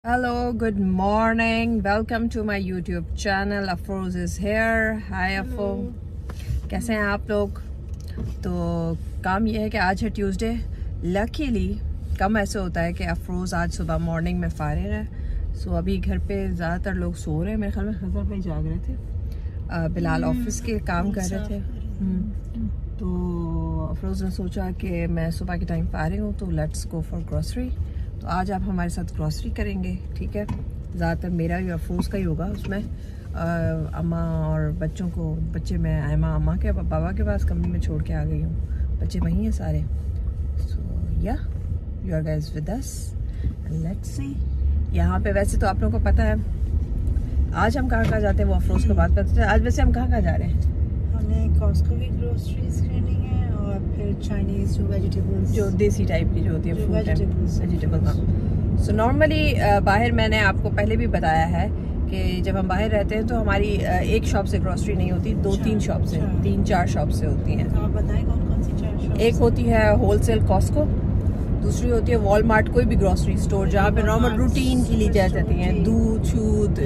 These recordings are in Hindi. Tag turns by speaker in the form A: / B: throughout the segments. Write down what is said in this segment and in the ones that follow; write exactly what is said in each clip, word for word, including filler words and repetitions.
A: Hello, good morning. Welcome to my YouTube channel. Afroz is here. Hi Afro. कैसे हैं आप लोग? तो काम ये है कि आज है ट्यूसडे. लकीली कम ऐसे होता है कि अफरोज़ आज सुबह मॉर्निंग में फारिग है. सो so, अभी घर पे ज़्यादातर लोग सो रहे हैं. मेरे ख्याल में खज़र भाई जाग रहे थे. आ, बिलाल ऑफिस के काम कर रहे थे. तो अफरोज़ ने सोचा कि मैं सुबह के टाइम फारिग हूँ तो लेट्स गो फॉर ग्रोसरी. तो आज आप हमारे साथ ग्रोसरी करेंगे, ठीक है? ज़्यादातर मेरा या अफरोज़ का ही होगा. उसमें अम्मा और बच्चों को, बच्चे मैं अम्मा अम्मा के बाबा के पास कमरे में छोड़ के आ गई हूँ. बच्चे वहीं हैं सारे. So yeah you are guys with us and let's see. यहाँ पे वैसे तो आप लोगों को पता है आज हम कहाँ कहाँ जाते हैं, वो अफरोज़ के बाद पता है. आज वैसे हम कहाँ कहाँ जा रहे हैं?
B: हमने कॉस्को की ग्रोसरीज करनी है और फिर चाइनीज जो वेजिटेबल्स, जो
A: देसी टाइप की जो होती है फ्रूट
B: वेजिटेबल्स
A: वेजिटेबल. हाँ. सो नॉर्मली बाहर मैंने आपको पहले भी बताया है कि जब हम बाहर रहते हैं तो हमारी एक शॉप से ग्रोसरी नहीं होती, दो तीन शॉप से, तीन चार शॉप से होती हैं.
B: आप बताएं कौन कौन सी चार शॉप?
A: एक होती है होलसेल कॉस्को, दूसरी होती है वॉलमार्ट, कोई भी ग्रोसरी स्टोर जहाँ पे नॉर्मल रूटीन की ली जा जाती है. दूध, छूत,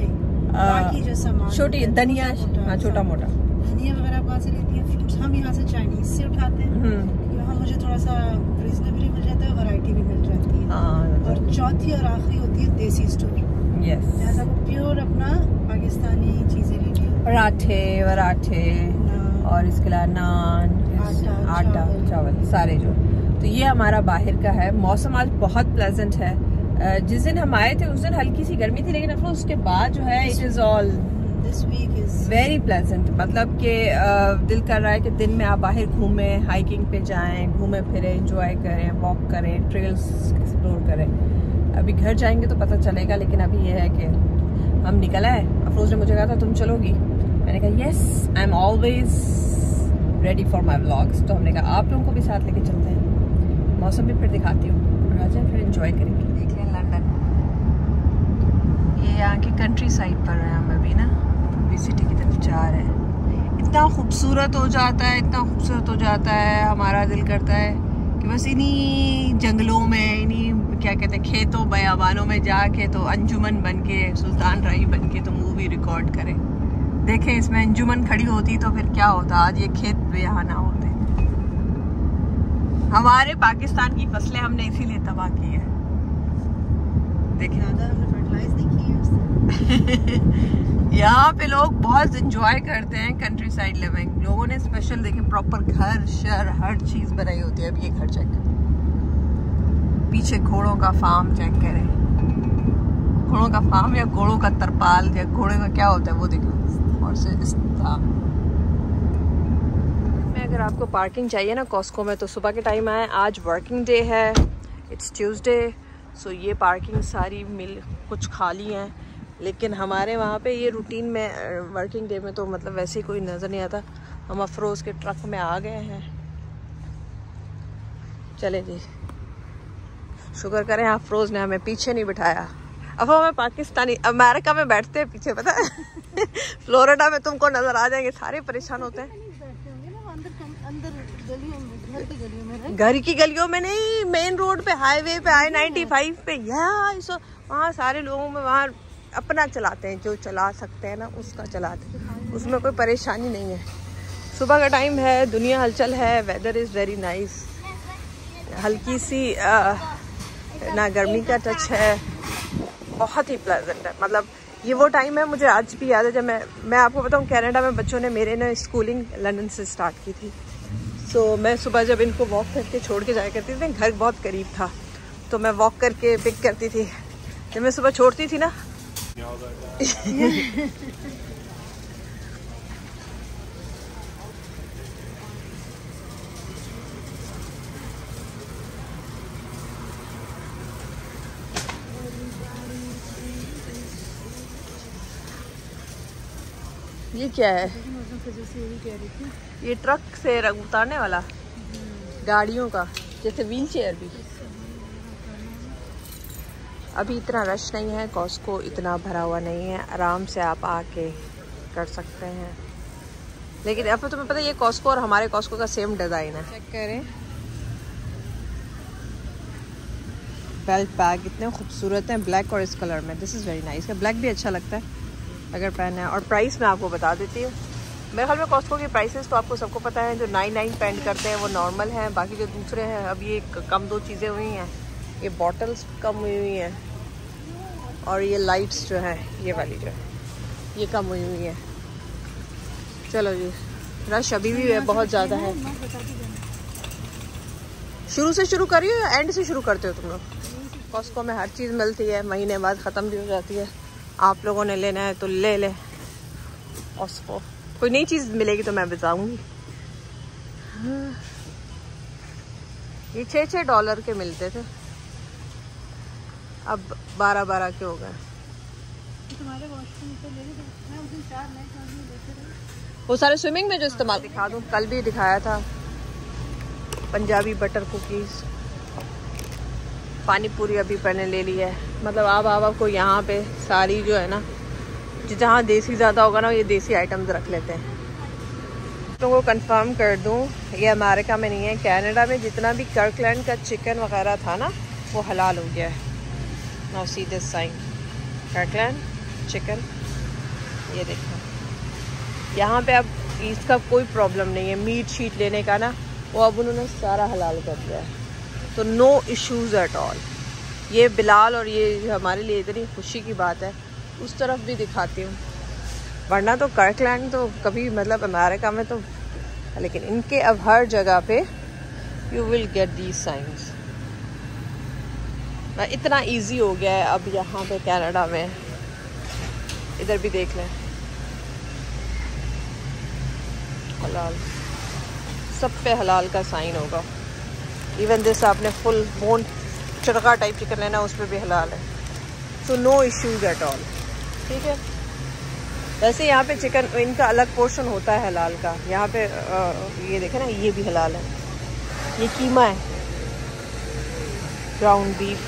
A: छोटी धनिया, हाँ छोटा मोटा
B: धनिया वगैरह आप कहाँ से लेती हैं? फ्रूट्स हम यहाँ से चाइनीज से उठाते हैं. यहाँ मुझे थोड़ा सा रीजनेबली मिल जाता है, वैरायटी भी मिल जाती है.
A: हाँ.
B: और चौथी और आखिरी होती है देसी स्टोर.
A: यस.
B: जैसा वो प्योर अपना पाकिस्तानी चीजें लेनी है.
A: पराठे वराठे और इसके अलावा नान, आटा, चावल सारे जो. तो ये हमारा बाहर का है. मौसम आज बहुत प्लेजेंट है. जिस दिन हम आए थे उस दिन हल्की सी गर्मी थी, लेकिन अब उसके बाद जो है it is all very pleasant. मतलब कि दिल कर रहा है कि दिन में आप बाहर घूमें, हाइकिंग पे जाएं, घूमें फिरें, एंजॉय करें, वॉक करें, ट्रेल्स एक्सप्लोर करें. अभी घर जाएंगे तो पता चलेगा, लेकिन अभी ये है कि हम निकल आए. अफरोज ने मुझे कहा था तुम चलोगी, मैंने कहा yes I am always ready for my vlogs. तो हमने कहा आप लोगों को भी साथ लेके चलते हैं. मौसम भी फिर दिखाती हूँ, आ जाए फिर एंजॉय करेंगे. देख लें लंदन, ये यहाँ की कंट्री साइड पर है. हम अभी ना सिटी की तरफ जा रहे हैं. इतना खूबसूरत हो जाता है, इतना खूबसूरत हो जाता है, हमारा दिल करता है कि बस इन्हीं जंगलों में, इन्हीं क्या कहते हैं खेतों बयाबानों में जाके तो अंजुमन बन के, सुल्तान राही बन के तो मूवी रिकॉर्ड करें. देखें इसमें अंजुमन खड़ी होती तो फिर क्या होता, आज ये खेत भी यहाँ ना होते. हमारे पाकिस्तान की फसलें हमने इसीलिए तबाह की है. देखें
B: हमने फर्टिलाइज नहीं की है.
A: यहाँ पे लोग बहुत एंजॉय करते हैं कंट्री साइड लिविंग. लोगों ने स्पेशल देखे प्रॉपर घर शर हर चीज बनाई होती है. अब ये घर चेक, पीछे घोड़ों का फार्म चेक करें. घोड़ों का फार्म या घोड़ों का तरपाल या घोड़े का क्या होता है वो देखो. और से इस में अगर आपको पार्किंग चाहिए ना कॉस्को में तो सुबह के टाइम आए. आज वर्किंग डे है, इट्स ट्यूसडे. सो ये पार्किंग सारी मिल कुछ खाली हैं, लेकिन हमारे वहाँ पे ये रूटीन में वर्किंग डे में तो मतलब वैसे ही कोई नज़र नहीं आता. हम अफरोज़ के ट्रक में आ गए हैं. चले जी, शुक्र करें अफरोज़ ने हमें पीछे नहीं बिठाया. अब हमें पाकिस्तानी अमेरिका में बैठते हैं पीछे, पता है. फ्लोरिडा में तुमको नज़र आ जाएंगे, सारे परेशान होते हैं. घर की गलियों में नहीं, मेन रोड पे, हाईवे पे, आई नाइन्टी फाइव पे, यहाँ वहाँ सारे लोगों में वहाँ अपना चलाते हैं. जो चला सकते हैं ना उसका चलाते हैं, उसमें कोई परेशानी नहीं है. सुबह का टाइम है, दुनिया हलचल है, वेदर इज़ वेरी नाइस. हल्की सी आ, ना गर्मी का टच है, बहुत ही प्लेजेंट है. मतलब ये वो टाइम है, मुझे आज भी याद है जब मैं मैं आपको बताऊँ कनाडा में बच्चों ने मेरे ने स्कूलिंग लंदन से स्टार्ट की थी. सो so, मैं सुबह जब इनको वॉक करके छोड़ के जाया करती थी, घर बहुत करीब था तो मैं वॉक करके पिक करती थी. जब मैं सुबह छोड़ती थी ना ये क्या है? ये ट्रक से उतारने वाला गाड़ियों का, जैसे व्हील चेयर भी. अभी इतना रश नहीं है, कॉस्को इतना भरा हुआ नहीं है, आराम से आप आके कर सकते हैं. लेकिन अब तो तुम्हें पता है ये कॉस्को और हमारे कॉस्को का सेम डिज़ाइन है. चेक करें, बेल्ट बैग इतने खूबसूरत हैं, ब्लैक और इस कलर में। This is very nice. Black भी अच्छा लगता है अगर पहना है। और प्राइस मैं आपको बता देती हूँ। मेरे ख्याल में कॉस्टको की प्राइसेस तो आपको सबको पता है, जो नाइन नाइन पेंड करते हैं वो नॉर्मल हैं, बाकी जो दूसरे हैं अब ये कम दो चीज़ें हुई हैं, ये बॉटल्स कम हुई हुई हैं और ये लाइट्स जो है ये वाली जो है ये कम हुई हुई है। चलो जी, रश अभी भी है, बहुत ज़्यादा है। शुरू से शुरू करिए या एंड से शुरू करते हो तुम लोग? कॉस्टको में हर चीज़ मिलती है, महीने बाद ख़त्म भी हो जाती है। आप लोगों ने लेना है तो ले ले। कॉस्टको कोई नई चीज़ मिलेगी तो मैं बताऊंगी। ये छः छः डॉलर के मिलते थे, अब बारह बारह के हो गए।
B: तुम्हारे वॉशरूम से ले ली, मैं उस दिन चार नए चादर लेते रहे।
A: वो सारे स्विमिंग में जो इस्तेमाल दिखा दूँ, कल भी दिखाया था। पंजाबी बटर कुकीज़, पानी पूरी अभी मैंने ले ली है। मतलब आप आप आपको यहाँ पे सारी जो है ना, जहाँ देसी ज़्यादा होगा ना ये देसी आइटम्स रख लेते हैं। लोगों को कंफर्म कर दूँ, ये अमेरिका में नहीं है, कनाडा में जितना भी कर्कलैंड का चिकन वगैरह था ना वो हलाल हो गया है। Now see this sign, Kirkland chicken, ये देखो यहाँ पे अब इसका कोई प्रॉब्लम नहीं है। मीट शीट लेने का ना वो अब उन्होंने सारा हलाल कर दिया है, तो नो इश्यूज़ एट ऑल। ये बिलाल और ये हमारे लिए इतनी खुशी की बात है। उस तरफ भी दिखाती हूँ, वरना तो कर्कलैंड तो कभी मतलब अमेरिका में तो, लेकिन इनके अब हर जगह पे you will get these signs. इतना इजी हो गया है अब यहाँ पे कनाडा में। इधर भी देख लें, हलाल, सब पे हलाल का साइन होगा। इवन दिस आपने फुल बोन चरखा टाइप चिकन लेना, उस पर भी हलाल है। So no issues at all, ठीक है। वैसे यहाँ पे चिकन इनका अलग पोर्शन होता है हलाल का। यहाँ पे आ, ये देखें ना, ये भी हलाल है। ये कीमा है, ग्राउंड बीफ।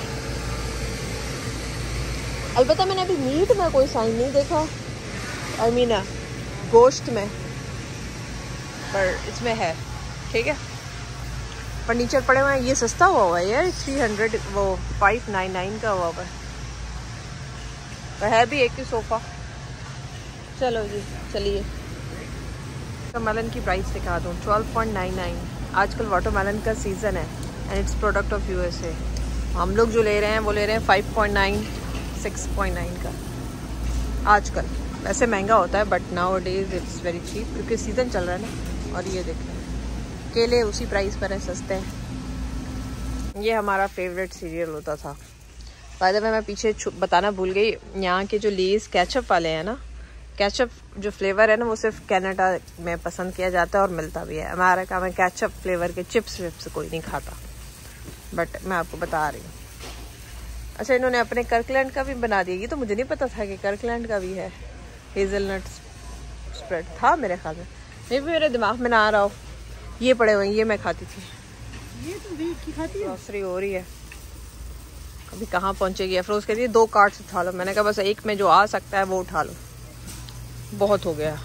A: अलबत्ता मैंने अभी मीट में कोई साइन नहीं देखा, आई मीन गोश्त में, पर इसमें है, ठीक है। फर्नीचर पड़े हुए हैं, ये सस्ता हुआ हुआ है यार, थ्री हंड्रेड वो फाइव नाइन नाइन का हुआ हुआ है, तो है भी एक ही सोफ़ा। चलो जी चलिए, वाटरमेलन की प्राइस दिखा दूँ, ट्वेल्व पॉइंट नाइन नाइन। आजकल वाटरमेलन का सीज़न है and it's product of USA. हम लोग जो ले रहे हैं वो ले रहे हैं five point nine, six point nine का आजकल। वैसे महंगा होता है but nowadays it's very cheap, क्योंकि सीज़न चल रहा है ना। और ये देखें, केले उसी प्राइस पर हैं, सस्ते हैं। ये हमारा फेवरेट सीरियल होता था। बाय द वे मैं पीछे बताना भूल गई, यहाँ के जो लेस केचप वाले हैं ना, केचप जो फ्लेवर है ना वो सिर्फ कनाडा में पसंद किया जाता है और मिलता भी है। अमेरिका में केचप फ्लेवर के चिप्स विप्स कोई नहीं खाता, बट मैं आपको बता रही हूँ। अच्छा, इन्होंने अपने कर्कलैंड का भी बना दिया। ये तो मुझे नहीं पता था कि कर्कलैंड का भी है। हेज़लनट स्प्रेड था मेरे ख्याल में, नहीं भी मेरे दिमाग में ना आ रहा हो। ये पड़े हुए, ये मैं खाती थी।
B: ये तुम भी की खाती हो?
A: ग्रॉसरी हो रही है, अभी कहाँ पहुँचेगी। अफरोज कहती है दो कार्ट्स उठा लो। मैंने कहा बस एक में जो आ सकता है वो उठा लो, बहुत हो गया।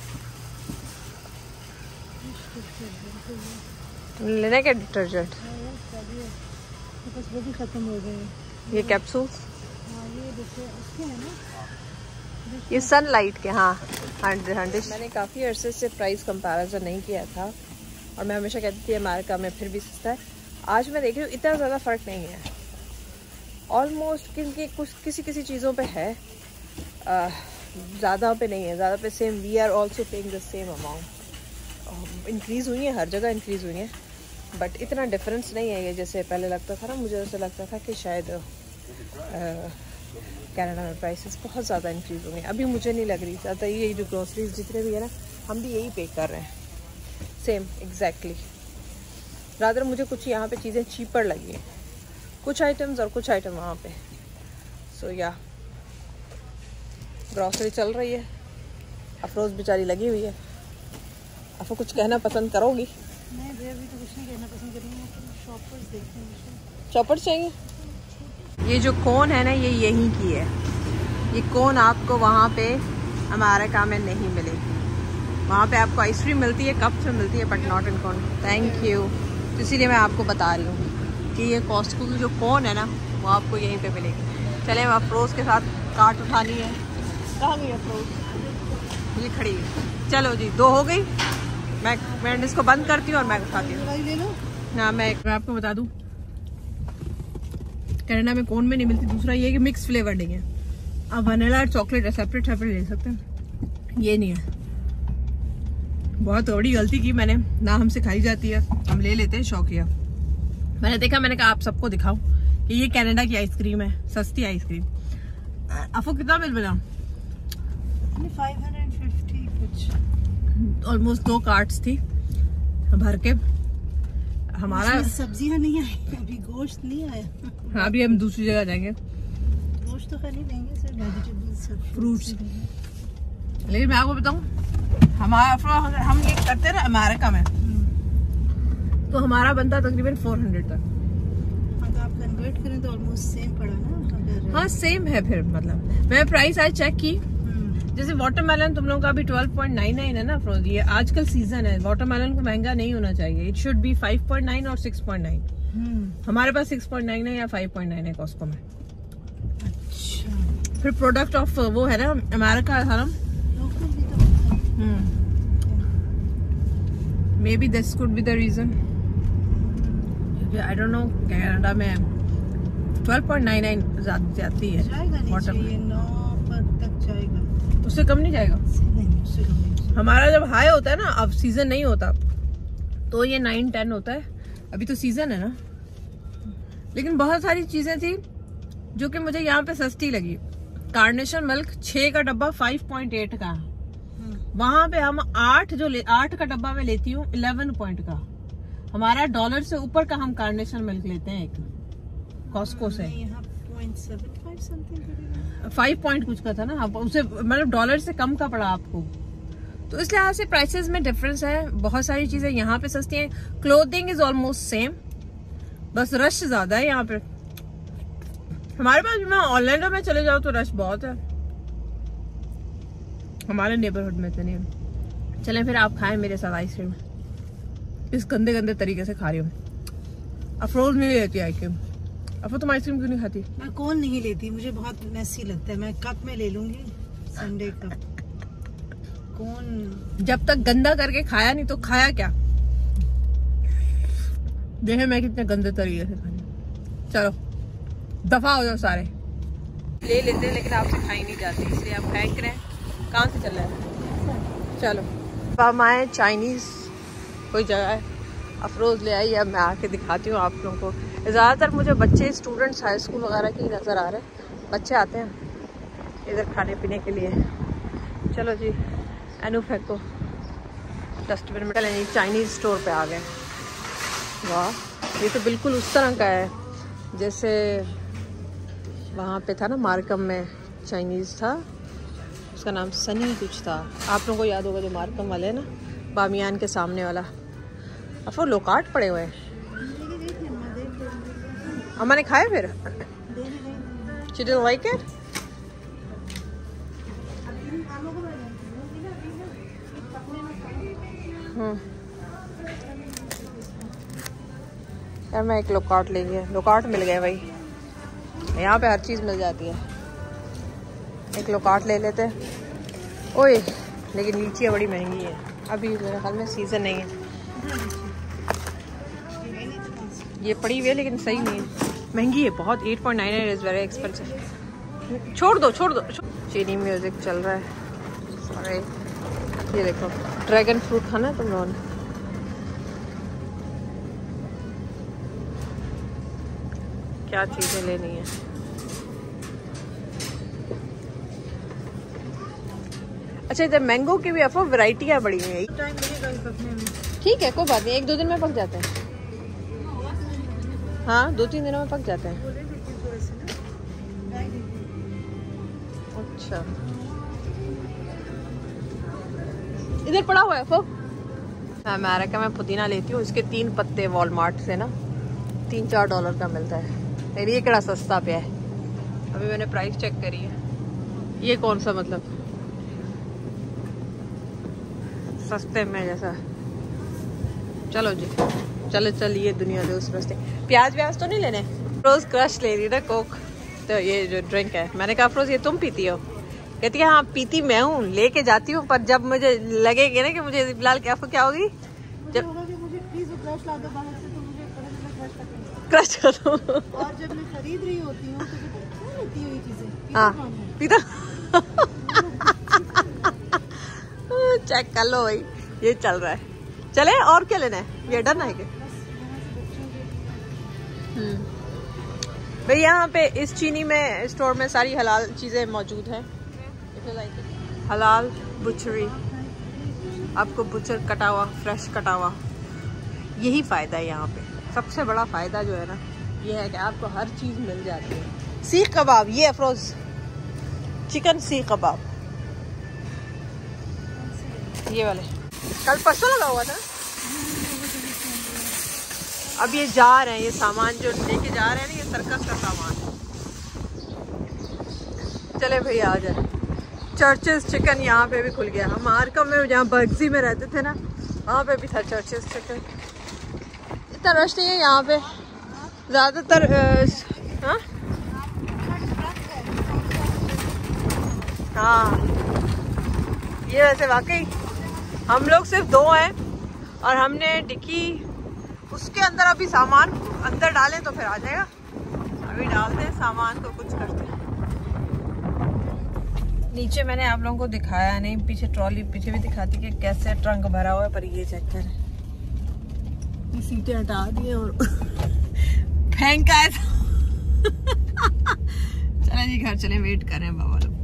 A: लेना क्या डिटर्जेंट?
B: वो भी खत्म हो गए।
A: ये कैप्सूल,
B: ये देखिए उसके है ना,
A: ये सनलाइट के, हाँ हंड्रेड हंड्रेड। मैंने काफ़ी अरसे से प्राइस कंपैरिजन नहीं किया था और मैं हमेशा कहती थी अमेरिका में फिर भी सस्ता है। आज मैं देख रही हूँ इतना ज़्यादा फ़र्क नहीं है, ऑलमोस्ट क्योंकि कुछ किसी किसी चीज़ों पे है, ज़्यादा पे नहीं है। ज़्यादा पे same, we are also paying the same amount. Increase हुई है, हर जगह इंक्रीज़ हुई है, बट इतना डिफरेंस नहीं है ये जैसे पहले लगता था ना। मुझे ऐसा लगता था कि शायद कनाडा में प्राइसेस बहुत ज़्यादा इंक्रीज़ होंगे। अभी मुझे नहीं लग रही ज़्यादा। ये जो ग्रोसरीज जितने भी है ना, हम भी यही पे कर रहे हैं, सेम एग्जैक्टली। रादर मुझे कुछ यहाँ पे चीज़ें चीपर लगी हैं, कुछ आइटम्स और कुछ आइटम वहाँ पे। सो या ग्रोसरी चल रही है। अफरोज बेचारी लगी हुई है। आपको कुछ कहना पसंद करोगी?
B: नहीं भैया, अभी तो कुछ नहीं कहना पसंद करेंगे, शॉपर्स देखते हैं।
A: चॉपर्स चाहिए? ये जो कोन है ना, ये यहीं की है। ये कोन आपको वहाँ पे अमेरिका में नहीं मिलेगी। वहाँ पे आपको आइसक्रीम मिलती है, कप में मिलती है, but not in cone. Thank you. तो इसीलिए मैं आपको बता रही हूँ कि ये कॉस्टको की जो कोन है ना, वो वो आपको यहीं पे मिलेगी। चले अब अफरोज़ के साथ कार्ट उठानी है। कहाँ गई अफरोज़? ये खड़ी है। चलो जी, दो हो गई। मैं मैं इसको बंद करती हूँ और मैं उठाती हूँ।
B: ले लो।
A: हाँ, मैं मैं आपको बता दूँ, कनाडा में कोन में नहीं मिलती। दूसरा ये कि मिक्स फ्लेवर नहीं है। आप वनीला और चॉकलेट है सेपरेट सेपरेट ले सकते हैं, ये नहीं है। बहुत बड़ी गलती की मैंने, ना हमसे खाई जाती है, हम ले लेते हैं शौकिया। मैंने देखा, मैंने कहा आप सबको दिखाऊं कि ये कनाडा की आइसक्रीम है, सस्ती आइसक्रीम। आपको कितना बिल मिला?
B: फाइव हंड्रेड फिफ्टी कुछ,
A: ऑलमोस्ट दो कार्ट्स थी भर के। हमारा
B: सब्जियां नहीं आई अभी, गोश्त नहीं आया।
A: हाँ, अभी हम दूसरी जगह जाएंगे।
B: गोश्त तो खरीद लेंगे, सिर्फ वेजिटेबल्स
A: फ्रूट्स। लेकिन मैं आपको बताऊं, हमारा हम ये करते हैं ना अमेरिका में, तो हमारा बनता तकरीबन फोर हंड्रेड तक।
B: अगर आप कन्वर्ट करें तो ऑलमोस्ट सेम पड़ा ना अगर।
A: हाँ सेम है फिर। मतलब मैं प्राइस आज चेक की, जैसे वाटरमेलन तुम लोगों का भी ट्वेल्व पॉइंट नाइन नाइन है ना फ्रोज। ये आजकल सीजन है, वाटरमेलन को महंगा नहीं होना चाहिए। It should be five point nine और सिक्स पॉइंट नाइन। हमारे पास सिक्स पॉइंट नाइन है या फाइव पॉइंट नाइन है कॉस्को में।
B: अच्छा,
A: फिर प्रोडक्ट ऑफ वो है ना अमेरिका है ना। Maybe this could be the reason. I don't know, Canada में ट्वेल्व पॉइंट नाइन नाइन जाती है वाटर,
B: तक जाएगा,
A: उससे कम नहीं जाएगा।
B: नहीं, उससे कम नहीं।
A: हमारा जब हाई होता है ना, अब सीजन नहीं होता तो ये नाइन टेन होता है। अभी तो सीजन है ना। लेकिन बहुत सारी चीजें थी जो कि मुझे यहाँ पे सस्ती लगी। कार्नेशन मिल्क छह का डब्बा फाइव पॉइंट एट का, वहां पे हम आठ जो ले, आठ का डब्बा में लेती हूँ इलेवन पॉइंट का। हमारा डॉलर से ऊपर का हम कार्नेशन मिल्क लेते हैं एक कॉस्को से। फाइव पॉइंट कुछ का था ना, उसे मतलब डॉलर से कम का पड़ा आपको। तो इस लिहाज से प्राइसेस में डिफरेंस है। बहुत सारी चीजें यहाँ पे सस्ती हैं। क्लोथिंग इज ऑलमोस्ट सेम, बस रश ज्यादा है यहाँ पे। हमारे पास भी ऑनलाइन में चले जाओ तो रश बहुत है, हमारे नेबरहुड में तो नहीं है। चलें फिर आप खाएं मेरे साथ आइसक्रीम। इस गंदे गंदे तरीके से खा रही हूँ। अफरोज नहीं लेती आइसक्रीम। अफरोज तुम आइसक्रीम क्यों नहीं खाती?
B: मैं कौन नहीं लेती, मुझे बहुत मैसी लगता है। मैं कप में ले लूंगी, संडे कप। कौन
A: जब तक गंदा करके खाया नहीं तो खाया क्या? देखे मैं कितने गंदे तरीके से खानी। चलो दफा हो जाओ सारे। ले लेते हैं लेकिन आपसे खाई नहीं जाती, इसलिए आप फेंक रहे हैं। कहाँ से चल रहा है? चलो अब हम आए चाइनीज कोई जगह है, अफरोज ले आई। अब मैं आके दिखाती हूँ आप लोगों को। ज़्यादातर मुझे बच्चे स्टूडेंट्स हाई स्कूल वगैरह के नज़र आ रहे हैं। बच्चे आते हैं इधर खाने पीने के लिए। चलो जी, एनू फेंको डस्टबिन में। चलें, चाइनीज़ स्टोर पे आ गए। वाह, ये तो बिल्कुल उस तरह का है जैसे वहाँ पे था ना मार्कम में चाइनीज़ था, उसका नाम सनी कुछ था। आप लोगों को याद होगा जो मार्कम वाले है ना, बामियान के सामने वाला। अब वो लोकाट पड़े हुए हैं। अम्मा ने खाए फिर? She didn't like it? हम्म यार मैं एक लोकाट ले गया। लोकाट मिल गया भाई, यहाँ पे हर चीज़ मिल जाती है। एक लोकाट ले लेते हैं। ओए लेकिन लीचियाँ बड़ी महंगी है, अभी मेरे ख्याल में सीज़न नहीं है। ये पड़ी हुई है लेकिन सही नहीं है, महंगी है बहुत। Eight point nine nine is very expensive. छोड़ दो छोड़ दो। चीनी म्यूज़िक चल रहा है सारे। ये देखो ड्रैगन फ्रूट खाना तुम लोगों ने? क्या चीज़ें लेनी है? अच्छा इधर मैंगो की भी अफो वैरायटियाँ बड़ी हैं। ठीक है कोई बात नहीं, एक दो दिन में पक जाते हैं। हाँ दो तीन दिनों में पक जाते हैं। अच्छा इधर पड़ा हुआ है अफो। मैं अमेरिका में पुदीना लेती हूँ, इसके तीन पत्ते वॉलमार्ट से ना तीन चार डॉलर का मिलता है। मेरी ये कड़ा सस्ता पे है। अभी मैंने प्राइस चेक करी है। ये कौन सा मतलब सस्ते में जैसा। चलो जी चलो चलिए दुनिया दे उस रास्ते। प्याज व्याज तो नहीं लेने? रोज क्रश ले रही ना कोक, तो ये जो ड्रिंक है, मैंने कहा अफरोज ये तुम पीती हो? कहती है हाँ पीती मैं हूँ, लेके जाती हूँ, पर जब मुझे लगेगी ना कि मुझे फिलहाल क्या क्या होगी, जब क्रश कर दो।
B: और जब मैं खरीद रही होती हूँ तो क्यों लेती हो ये चीजें?
A: हाँ पीता। चेक कर लो भाई, ये चल रहा है। चले और क्या लेना है, ये डन है क्या? भाई यहाँ पे इस चीनी में स्टोर में सारी हलाल चीजें मौजूद हैं। हलाल बुचरी, आपको बुचर कटा हुआ फ्रेश कटा हुआ, यही फायदा है यहाँ पे। सबसे बड़ा फायदा जो है ना ये है कि आपको हर चीज मिल जाती है। सीख कबाब, ये अफरोज चिकन सीख कबाब, ये वाले कल परसों लगा हुआ था। अब ये जा रहे हैं, ये सामान जो लेके जा रहे हैं ना, ये सर्कस का सामान। चले भाई आ जाए। चर्चेस चिकन यहाँ पे भी खुल गया। हम आरकम में जहाँ बर्गजी में रहते थे ना, वहाँ पे भी था चर्चेस चिकन। इतना रश नहीं है यहाँ पे ज़्यादातर। हाँ हाँ, ये वैसे वाकई हम लोग सिर्फ दो हैं और हमने डिक्की उसके अंदर अभी सामान अंदर डालें तो फिर आ जाएगा। अभी डालते हैं सामान को, कुछ करते हैं। नीचे मैंने आप लोगों को दिखाया नहीं, पीछे ट्रॉली पीछे भी दिखाती कि कैसे ट्रंक भरा हुआ है, पर ये चेक करें, ये सीटें हटा दी और फेंका है। चले जी घर चले, वेट कर रहे हैं बाबा लोग।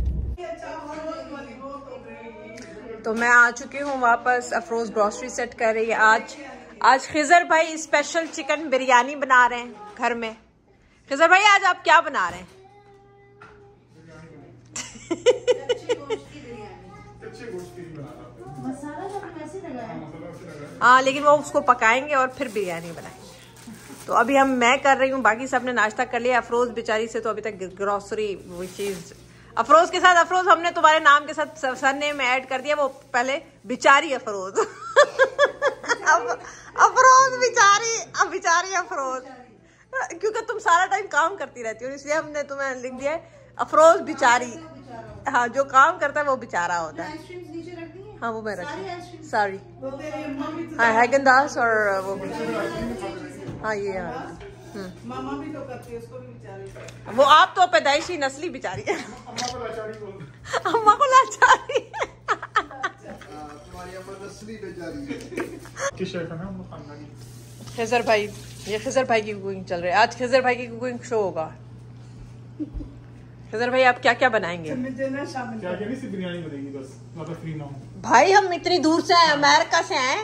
A: तो मैं आ चुकी हूँ वापस। अफरोज ग्रोसरी सेट कर रही है। आज आज खिजर भाई स्पेशल चिकन बिरयानी बना रहे हैं घर में। खिजर भाई आज आप क्या बना रहे हैं? हाँ, लेकिन वो उसको पकाएंगे और फिर बिरयानी बनाएंगे। तो अभी हम मैं कर रही हूँ, बाकी सब ने नाश्ता कर लिया। अफरोज बेचारी से तो अभी तक ग्रोसरी वो चीज, अफरोज के साथ अफरोज हमने तुम्हारे नाम के साथ सरनेम में ऐड कर दिया, वो पहले बिचारी अफरोज। अब अफरोज बिचारी, अब बिचारी अफरोज, क्योंकि तुम सारा टाइम काम करती रहती हो, इसलिए हमने तुम्हें लिख दिया अफरोज बिचारी। हाँ, जो काम करता है वो बेचारा होता है। हाँ वो मैं रखी सारी, हाँ हैगन दास और वो भी। हाँ ये मामा भी तो करती है, उसको भी बिचारी। वो आप तो पैदाइशी नस्ली बिचारी है। अम्मा को लाचारी। खिजर भाई, ये खिजर भाई की कुकिंग चल रही है। आज खिजर भाई की कुकिंग शो होगा। खिजर भाई आप क्या क्या बनाएंगे?
C: बिरयानी बनेगी बस, ज्यादा फ्री ना हो।
A: भाई हम इतनी दूर से आए, अमेरिका से आए।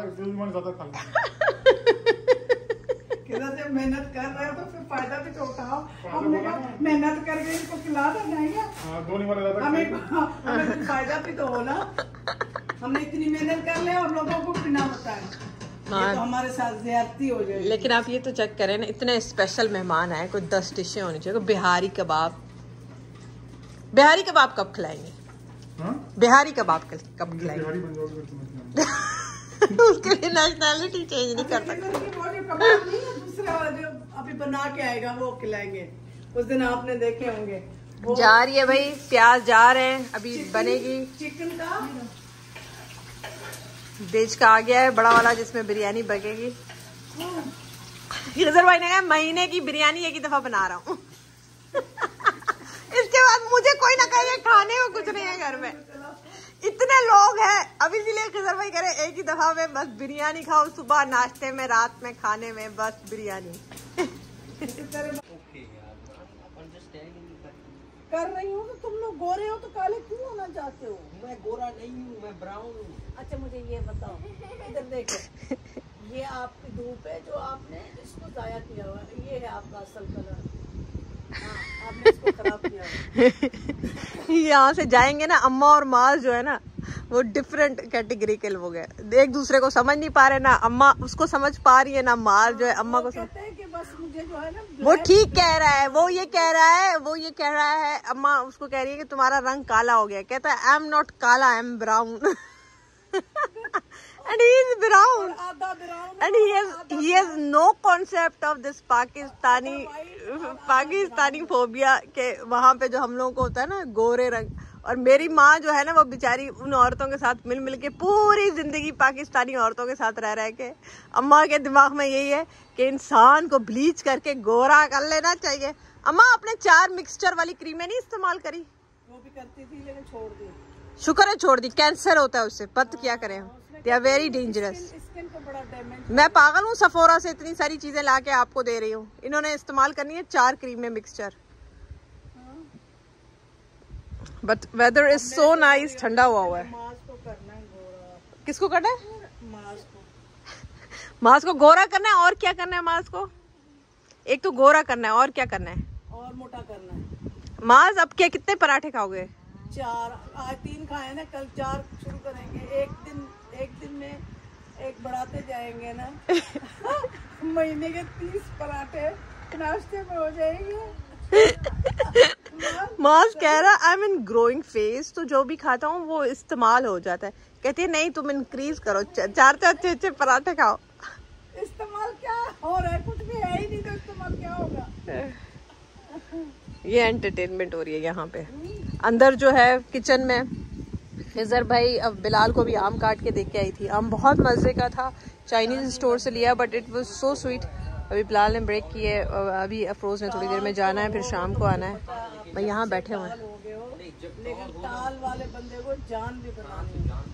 B: मेहनत कर रहे हो तो फिर फायदा भी तो उठाओ। हमने कहा मेहनत करके इनको खिला देंगे, हमें फायदा भी तो हो ना। हमने इतनी मेहनत कर ले, हम लोगों को बिना बताए तो हमारे साथ ज्यादती हो जाएगी।
A: लेकिन आप ये तो चेक करें ना, इतने स्पेशल मेहमान आए, कोई दस डिशें होनी चाहिए। बिहारी कबाब, बिहारी कबाब कब खिलाएंगे? बिहारी कबाब कब खिलाएंगे? उसके लिए नेशनैलिटी चेंज नहीं कर सकते।
B: दूसरा जो अभी बना के आएगा वो खिलाएंगे, उस दिन आपने देखे होंगे।
A: जा रही है भाई, प्याज जा रहे हैं, अभी बनेगी।
B: चिकन का
A: बेच का आ गया है बड़ा वाला, जिसमें बिरयानी बनेगी। खिजर भाई ने कहा महीने की बिरयानी एक ही दफा बना रहा हूँ। इसके बाद मुझे कोई ना कहे खाने को कुछ नहीं है घर में, इतने लोग हैं। अभी इसलिए खिजर भाई कह रहे एक ही दफा में बस बिरयानी खाओ, सुबह नाश्ते में, रात में खाने में, बस बिरयानी।
B: कर रही हूँ तो तुम लोग गोरे हो तो काले क्यों होना चाहते हो?
D: मैं गोरा नहीं हूँ, मैं ब्राउन हूँ।
B: अच्छा मुझे ये बताओ, इधर देखो, ये आपकी धूप है जो आपने इसको जाया किया हुआ, ये है आपका असल कलर। हाँ, आपने इसको खराब किया।
A: यहाँ से जाएंगे ना, अम्मा और माज जो है ना वो डिफरेंट कैटेगरी के लोग हैं, एक दूसरे को समझ नहीं पा रहे ना। अम्मा उसको समझ पा रही है ना, माज जो है अम्मा को समझ।
B: कि बस मुझे जो है ना,
A: वो ठीक कह रहा है, वो ये कह रहा है, वो ये कह रहा है। अम्मा उसको कह रही है कि तुम्हारा रंग काला हो गया, कहता है आई एम नॉट काला, I am brown. and he is brown
B: आधा brown
A: and he has he has no concept of this Pakistani Pakistani phobia के वहाँ पे जो हम लोगों को होता है ना गोरे रंग। और मेरी माँ जो है ना वो बेचारी उन औरतों के साथ मिल मिल के पूरी जिंदगी पाकिस्तानी औरतों के साथ रह रह के अम्मा के दिमाग में यही है कि इंसान को ब्लीच करके गोरा कर लेना चाहिए। अम्मा आपने चार मिक्सचर वाली क्रीमें नहीं इस्तेमाल करी?
B: वो भी करती थी लेकिन छोड़ दी।
A: शुक्र है छोड़ दी, कैंसर होता है उससे, पत क्या करें, they are very dangerous.
B: Skin को बड़ा डैमेज।
A: मैं पागल हूँ, सफोरा से इतनी सारी चीजें ला के आपको दे रही हूँ, इन्होंने इस्तेमाल करनी है चार क्रीमें mixture. But weather is so nice, ठंडा हुआ हुआ है।
B: मास्क को करना है गोरा।
A: किसको करना है?
B: मास्क को।
A: मास्क को गोरा करना है। और क्या करना है मास्क को? एक तो गोरा करना है, और क्या करना है?
B: और मोटा करना है।
A: माज अब क्या कितने पराठे खाओगे?
B: चार, आज तीन खाए ना, कल चार शुरू करेंगे। एक दिन एक दिन में एक बढ़ाते जाएंगे ना। महीने के तीस पराठे नाश्ते में हो जाएंगे।
A: माज कह रहा I am in growing phase, तो जो भी खाता हूँ वो इस्तेमाल हो जाता है। कहती है नहीं तुम इंक्रीज करो, चार चार अच्छे अच्छे पराठे खाओ।
B: इस्तेमाल क्या हो रहा है? कुछ भी है ही नहीं, तो इस्तेमाल क्या होगा?
A: ये एंटरटेनमेंट हो रही है यहाँ पे। अंदर जो है किचन में इजर भाई अब बिलाल को भी आम काट के देख के आई थी। आम बहुत मजे का था, चाइनीज स्टोर से लिया, but it was so sweet. अभी बिलाल ने ब्रेक किए, अभी अफरोज ने थोड़ी देर में जाना है, फिर शाम को आना है। भाई यहाँ बैठे हुए हैं।
B: लेकिन ताल वाले बंदे को जान भी बनानी है।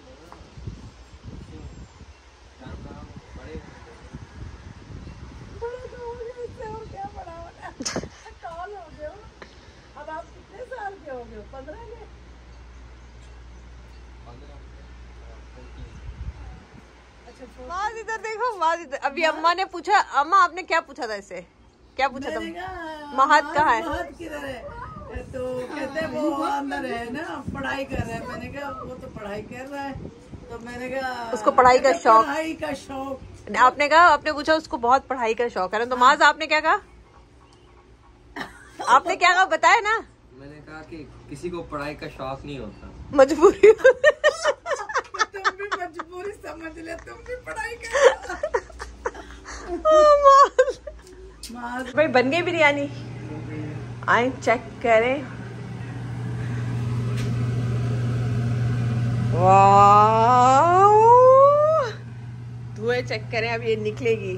B: बड़े तो हो गए, इससे और क्या बड़ा होना? ताल हो गए हो। अब आप कितने साल के हो गए? पंद्रह के?
A: माज इधर देखो, माज इधर। अभी अम्मा ने पूछा, अम्मा आपने क्या पूछा था इससे? क्या पूछा था? महद कहाँ है?
B: महद किधर है? तो कहते हैं वो अंदर है ना, पढ़ाई कर रहा है। मैंने कहा वो तो पढ़ाई कर रहा है, तो मैंने कहा
A: उसको पढ़ाई का शौक।
B: पढ़ाई का शौक।
A: आपने कहा, आपने पूछा उसको बहुत पढ़ाई का शौक है ना, तो माज आपने क्या कहा? आपने क्या कहा बताया ना?
D: मैंने कहा कि किसी को पढ़ाई का शौक नहीं होता,
A: मजबूरी।
B: तुम भी मजबूरी समझ ले, तुम भी पढ़ाई कर।
A: भाई बन गई बिरयानी, आए चेक करें। वाह, धुएं चेक करें, अब ये निकलेगी।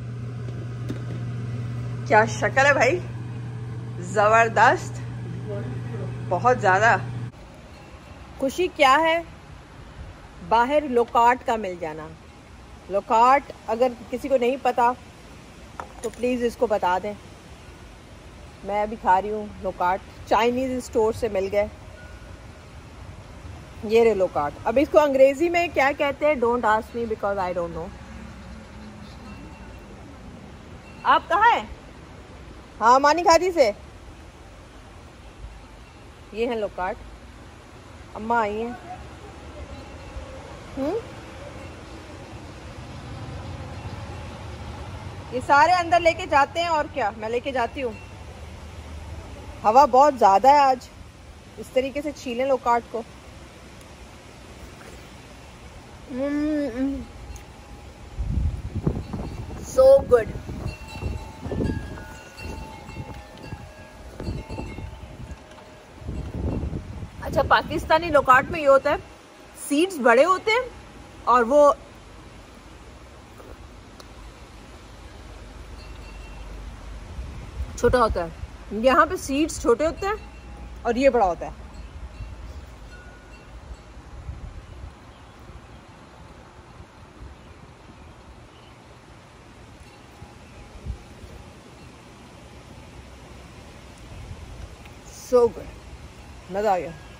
A: क्या शक्ल है भाई, जबरदस्त, बहुत ज्यादा। खुशी क्या है? बाहर लोकाट का मिल जाना। लोकाट अगर किसी को नहीं पता तो प्लीज इसको बता दें। मैं अभी खा रही हूँ लोकाट, चाइनीज स्टोर से मिल गए। ये रे लोकाट। अब इसको अंग्रेजी में क्या कहते हैं, don't ask me because I don't know. आप कहाँ हैं? हाँ मानी खादी से। ये है लोकाट, अम्मा आई हैं। हम्म, ये सारे अंदर लेके जाते हैं, और क्या, मैं लेके जाती हूँ। हवा बहुत ज्यादा है आज, इस तरीके से छीलें लोकाट को। So good. अच्छा, पाकिस्तानी लोकाट में ये होता है, सीड्स बड़े होते हैं और वो छोटा होता है। यहाँ पे सीड्स छोटे होते हैं और ये बड़ा होता है। सो गुड, मजा आ गया।